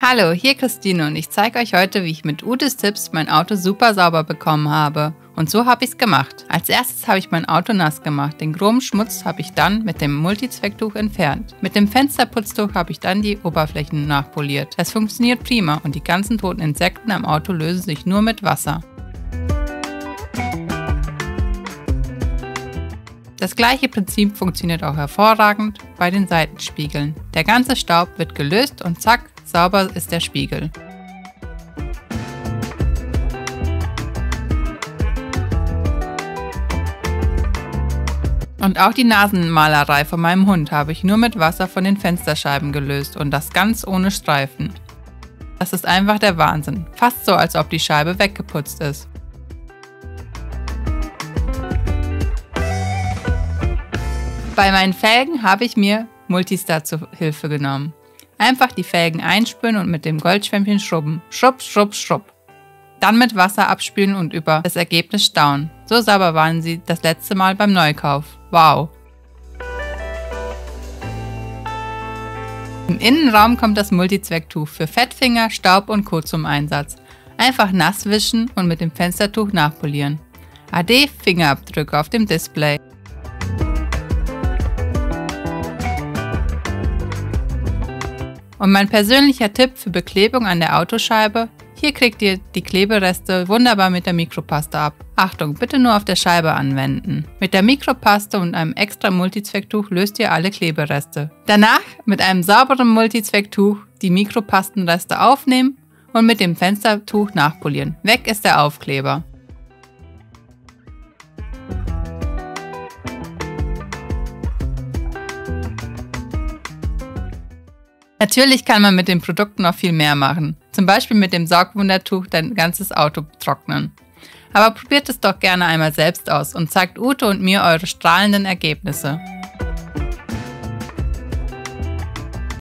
Hallo, hier Christine und ich zeige euch heute, wie ich mit Utes Tipps mein Auto super sauber bekommen habe. Und so habe ich es gemacht. Als erstes habe ich mein Auto nass gemacht. Den groben Schmutz habe ich dann mit dem Multizwecktuch entfernt. Mit dem Fensterputztuch habe ich dann die Oberflächen nachpoliert. Es funktioniert prima und die ganzen toten Insekten am Auto lösen sich nur mit Wasser. Das gleiche Prinzip funktioniert auch hervorragend bei den Seitenspiegeln. Der ganze Staub wird gelöst und zack, sauber ist der Spiegel. Und auch die Nasenmalerei von meinem Hund habe ich nur mit Wasser von den Fensterscheiben gelöst und das ganz ohne Streifen. Das ist einfach der Wahnsinn, fast so, als ob die Scheibe weggeputzt ist. Bei meinen Felgen habe ich mir Multistar zur Hilfe genommen. Einfach die Felgen einspülen und mit dem Goldschwämmchen schrubben. Schrubb, schrubb, schrubb. Dann mit Wasser abspülen und über das Ergebnis staunen. So sauber waren sie das letzte Mal beim Neukauf. Wow! Im Innenraum kommt das Multizwecktuch für Fettfinger, Staub und Co. zum Einsatz. Einfach nass wischen und mit dem Fenstertuch nachpolieren. Ade Fingerabdrücke auf dem Display. Und mein persönlicher Tipp für Beklebung an der Autoscheibe: Hier kriegt ihr die Klebereste wunderbar mit der Mikropaste ab. Achtung, bitte nur auf der Scheibe anwenden. Mit der Mikropaste und einem extra Multizwecktuch löst ihr alle Klebereste. Danach mit einem sauberen Multizwecktuch die Mikropastenreste aufnehmen und mit dem Fenstertuch nachpolieren. Weg ist der Aufkleber. Natürlich kann man mit den Produkten noch viel mehr machen, zum Beispiel mit dem Saugwundertuch dein ganzes Auto trocknen. Aber probiert es doch gerne einmal selbst aus und zeigt Ute und mir eure strahlenden Ergebnisse.